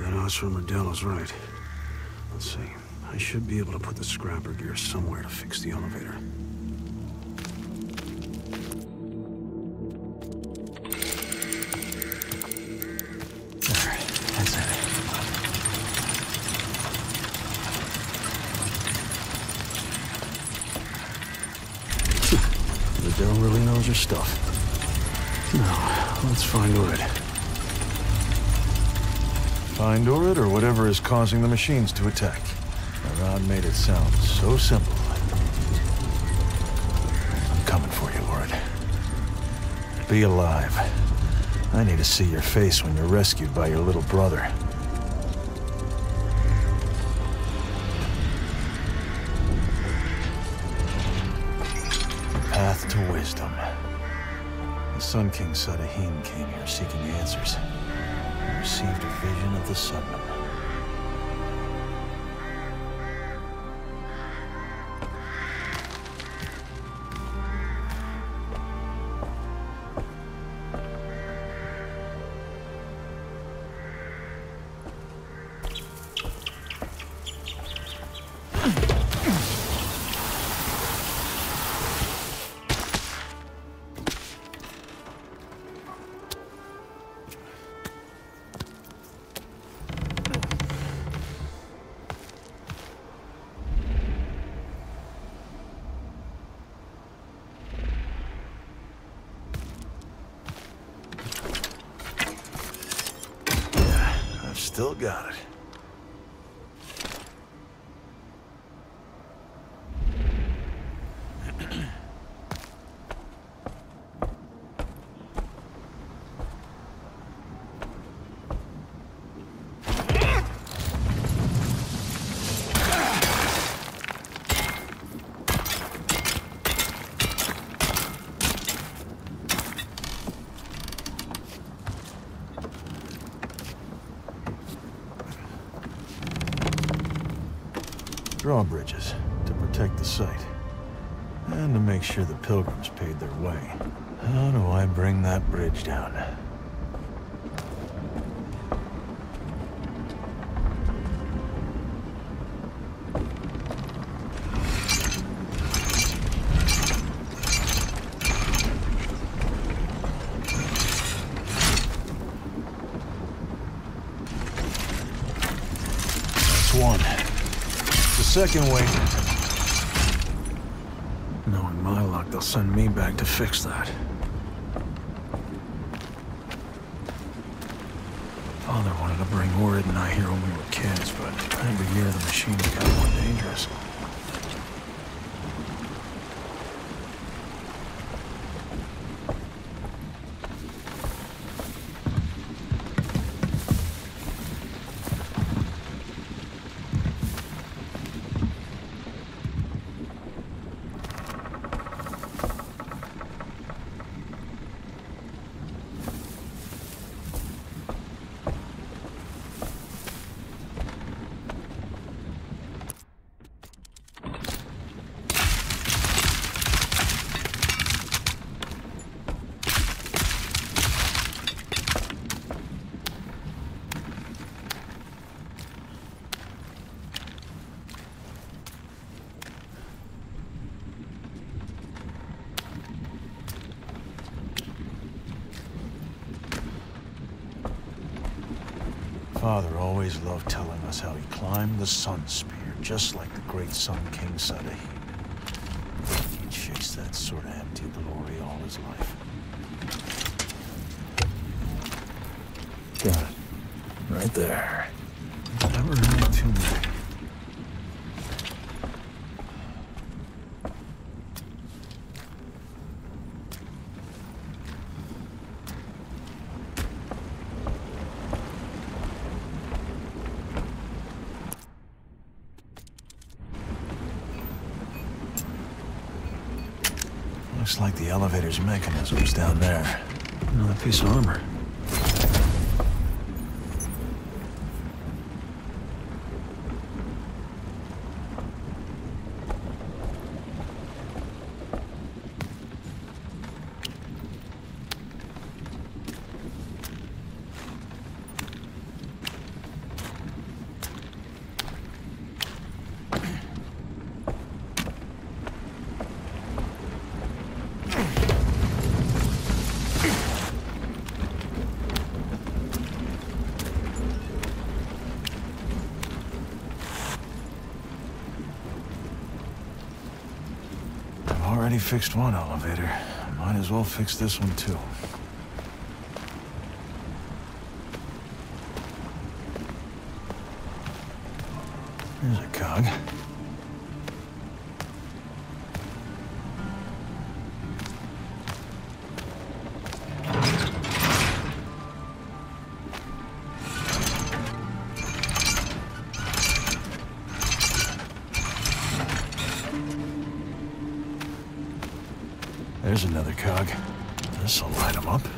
That Oscar Modelo's right. Let's see. I should be able to put the scrapper gear somewhere to fix the elevator. There, that's it. Adele really knows her stuff. Now, let's find Urid. Find Urid or whatever is causing the machines to attack. Rod made it sound so simple. I'm coming for you, Urid. Be alive. I need to see your face when you're rescued by your little brother. Path to wisdom. The Sun King Sadahin came here seeking answers. He received a vision of the Sunman. Still got it. Drawbridges to protect the site, and to make sure the pilgrims paid their way. How do I bring that bridge down? That's one. Second way. Knowing my luck, they'll send me back to fix that. Father wanted to bring Urid and I here when we were kids, but every year the machines got more dangerous. Father always loved telling us how he climbed the Sun Spear, just like the great Sun King Sadahin. He chased that sort of empty glory all his life. Got it. Right there. Never had too many. Looks like the elevator's mechanism's down there. Another piece of armor. fixed one elevator. Might as well fix this one too. There's a cog. There's another cog. This'll light them up.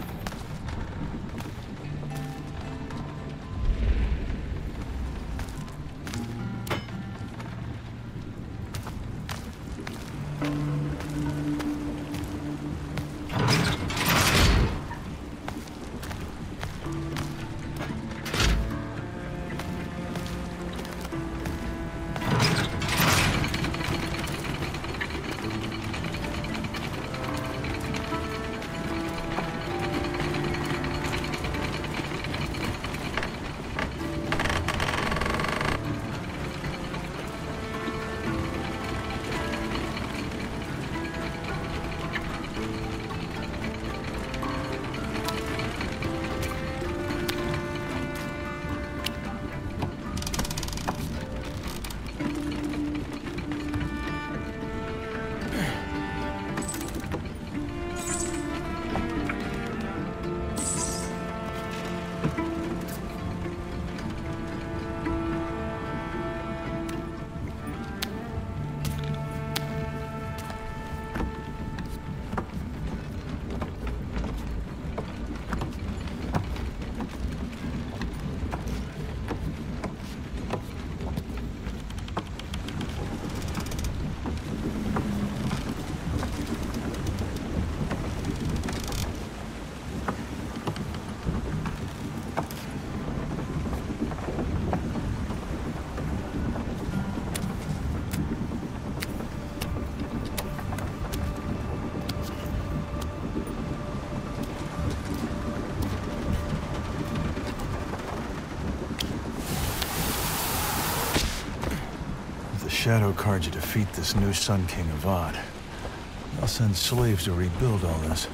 Shadow Carja defeat this new Sun King Avad. I'll send slaves to rebuild all this.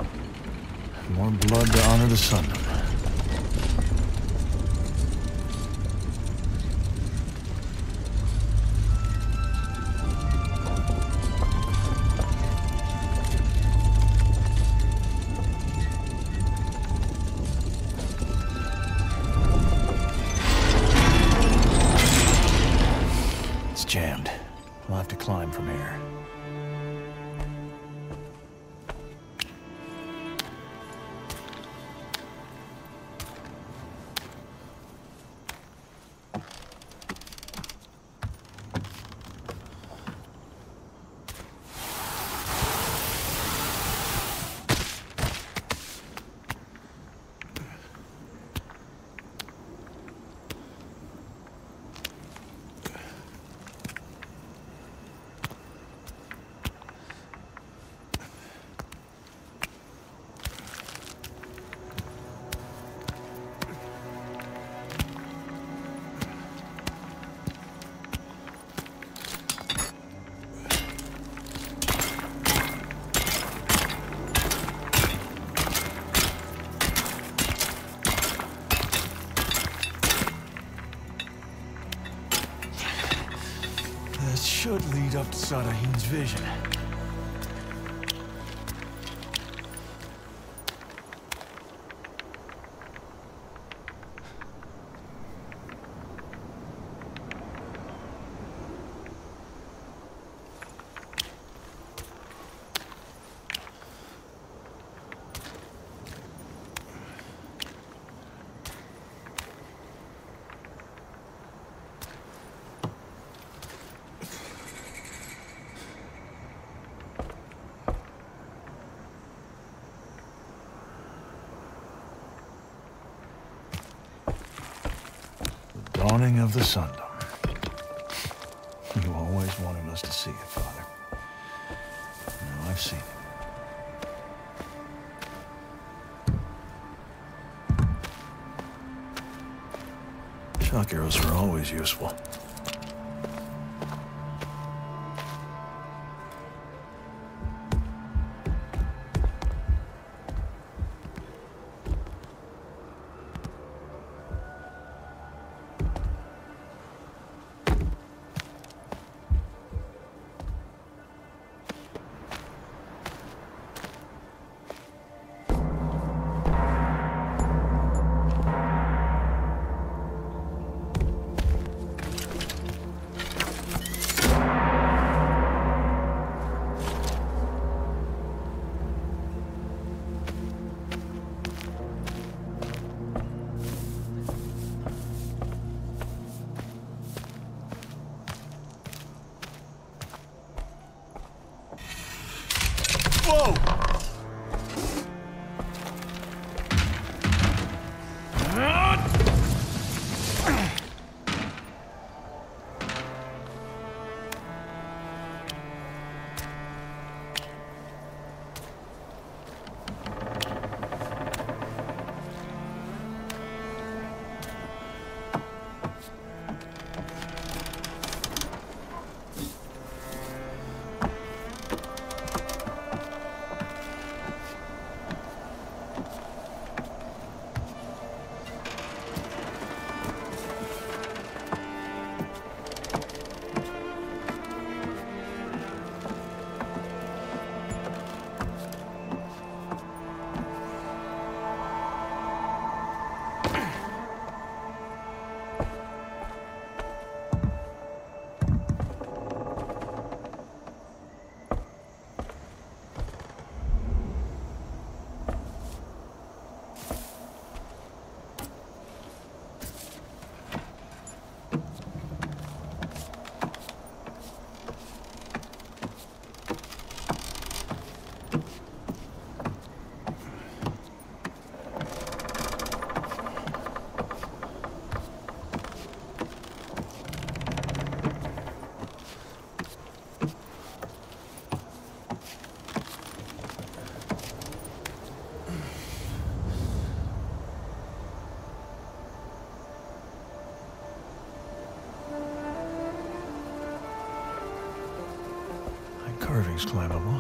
More blood to honor the Sundom. Jammed. We'll have to climb from here. Should lead up to Sadahin's vision. Dawning of the Sundom. You always wanted us to see it, Father. Now I've seen it. Shock arrows are always useful. Whoa! Carving's climbable.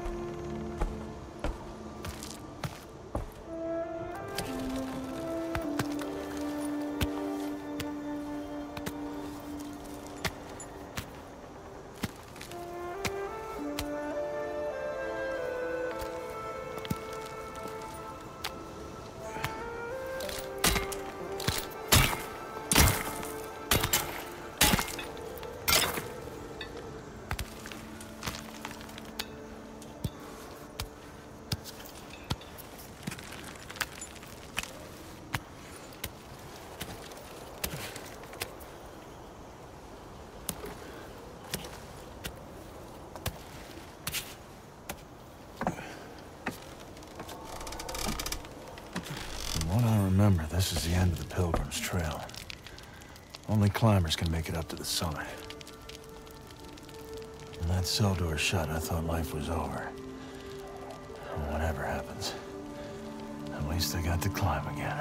Remember, this is the end of the Pilgrim's Trail. Only climbers can make it up to the summit. When that cell door shut, I thought life was over. And whatever happens, at least I got to climb again.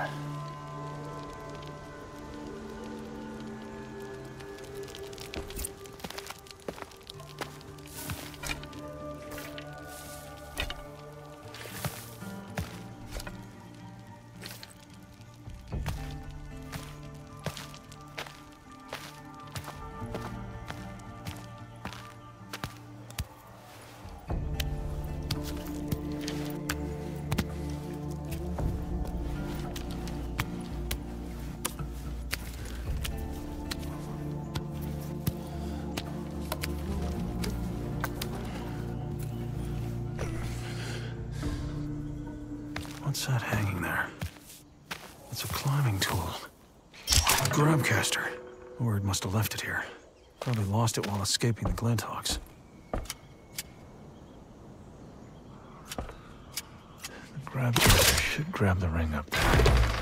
What's that hanging there? It's a climbing tool. A grabcaster. Word must have left it here. Probably lost it while escaping the Glinthawks. The grabcaster should grab the ring up there.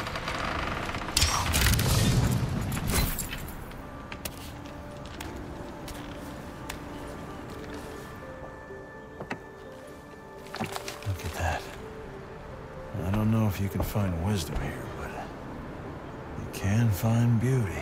Look at that. I don't know if you can find wisdom here, but you can find beauty.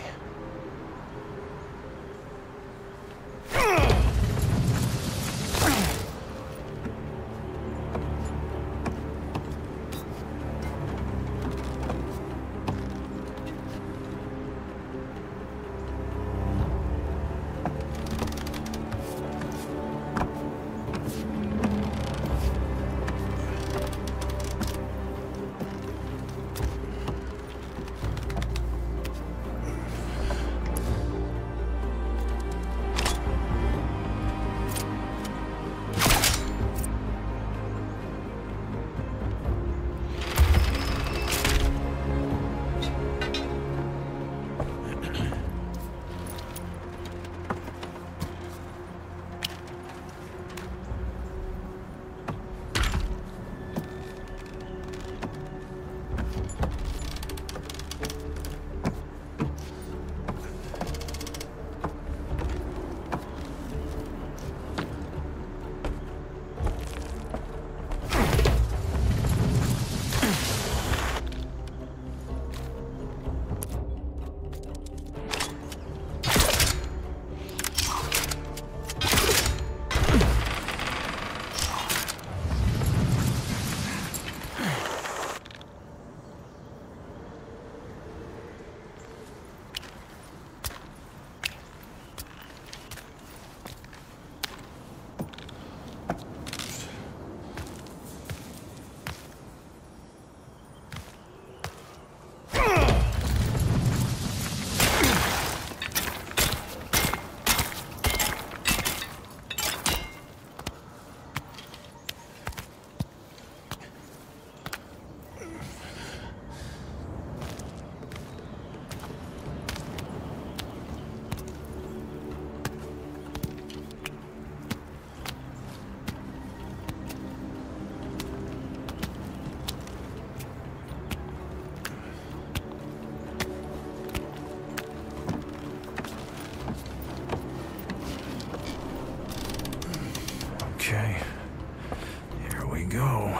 go.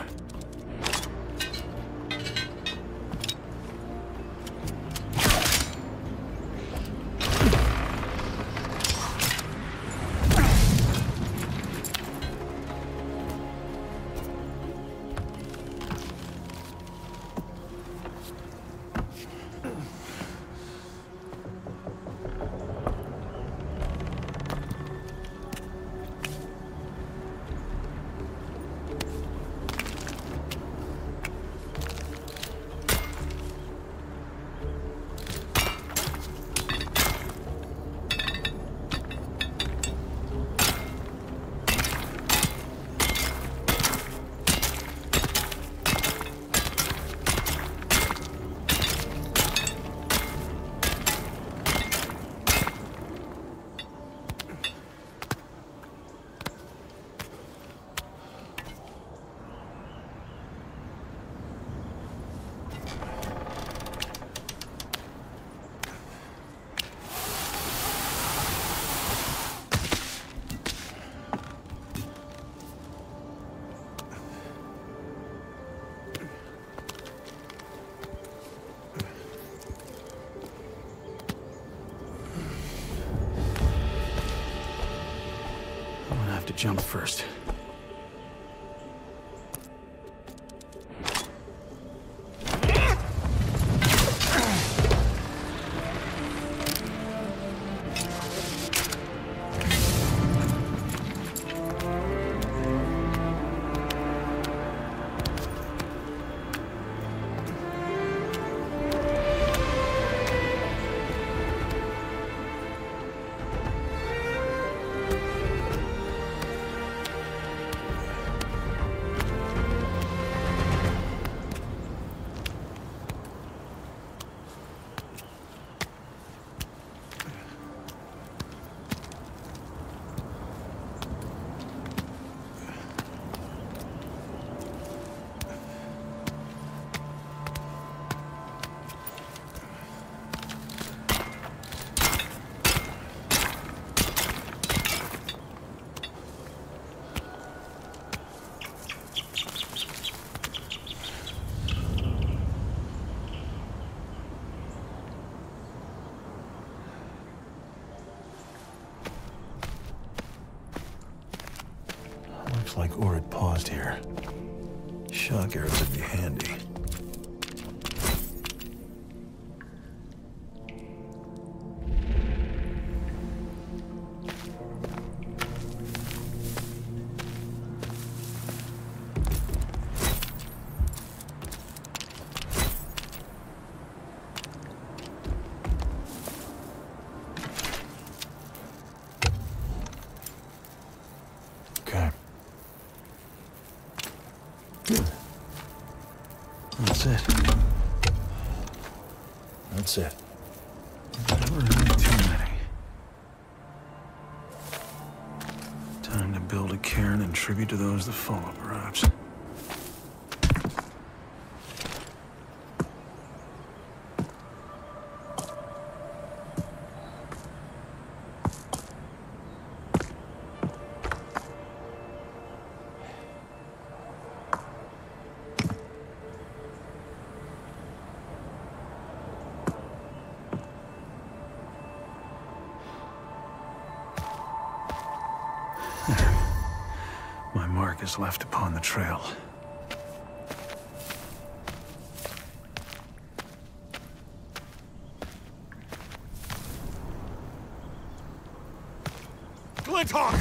To jump first. Looks like Ord paused here. Shock arrows would be handy. That's it. That's it. Never had too many. Time to build a cairn in tribute to those that follow, perhaps. My mark is left upon the trail. Glinthawk!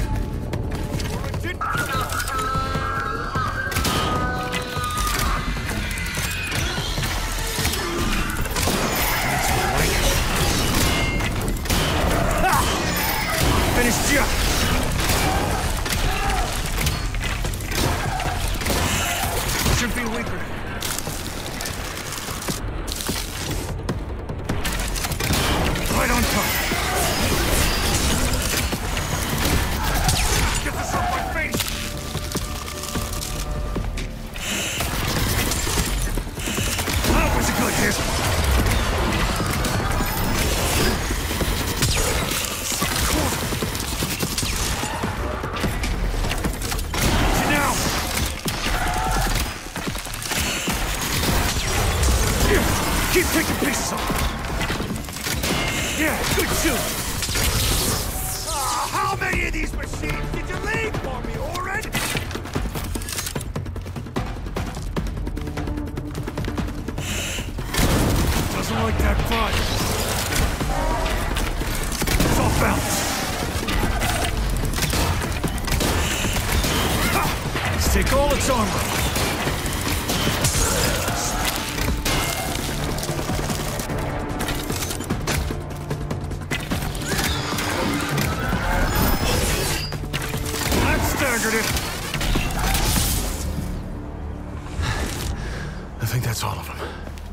Finished you! Should be weaker. Right on top. Get this off my face! Keep taking pieces off. Yeah, good shoot. How many of these machines did you leave for me, Oren? Doesn't like that fire. It's off balance. Let's take all its armor. I think that's all of them.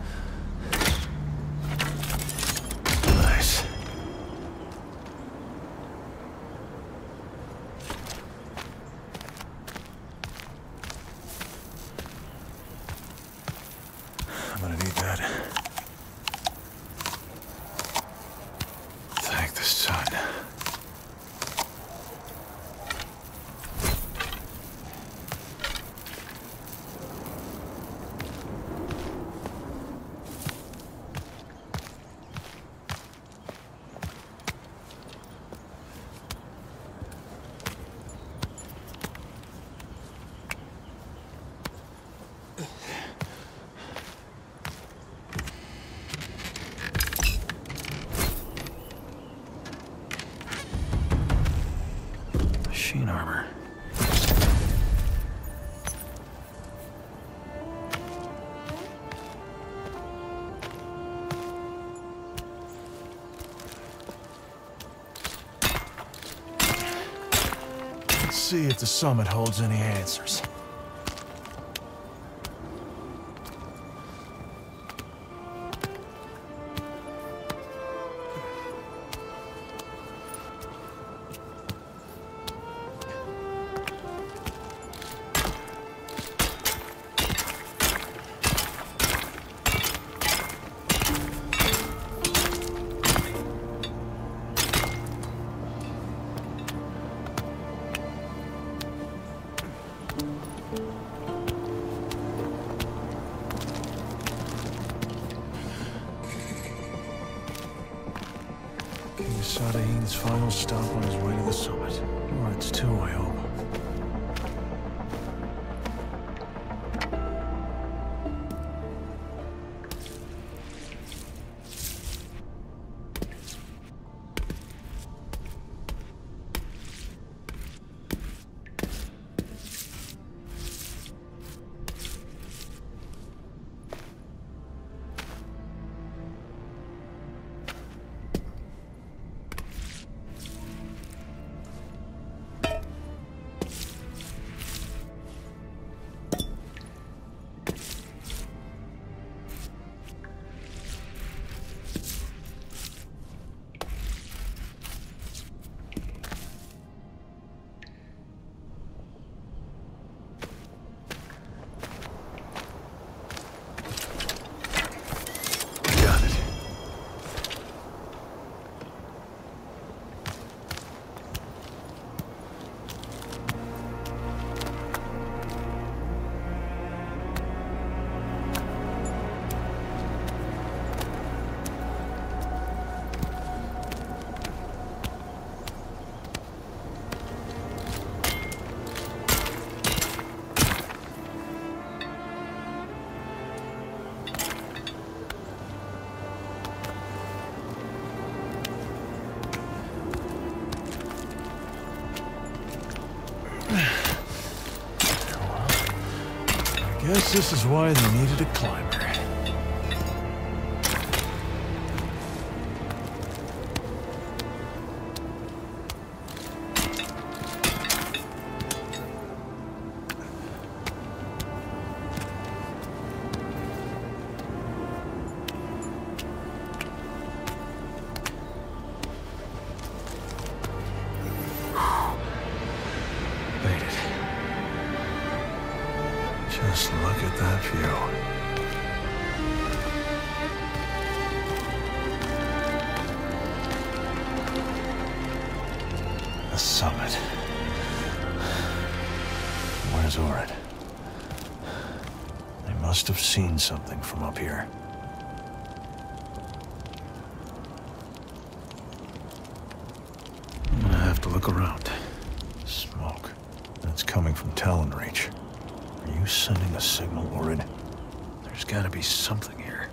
Nice. I'm gonna need that. Thank the sun. Machine armor. Let's see if the summit holds any answers. Sadain's final stop on his way to the summit. Or it's two, I hope. Guess this is why they needed a climber. Just look at that view. The summit. Where's Oren? They must have seen something from up here. look around. Smoke. That's coming from Talonreach. Are you sending a signal, Orid? There's gotta be something here.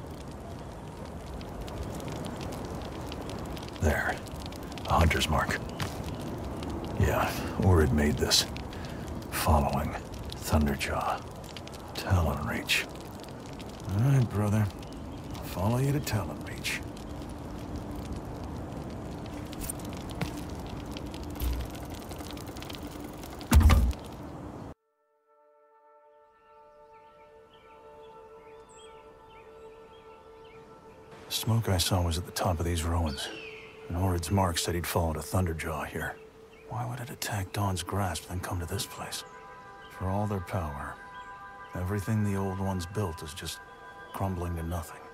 There. A hunter's mark. Yeah, Orid made this. Following Thunderjaw. Talonreach. All right, brother. I'll follow you to Talonreach. The smoke I saw was at the top of these ruins. And Orid's mark said he'd followed a Thunderjaw here. Why would it attack Dawn's grasp, then come to this place? For all their power, everything the old ones built is just crumbling to nothing.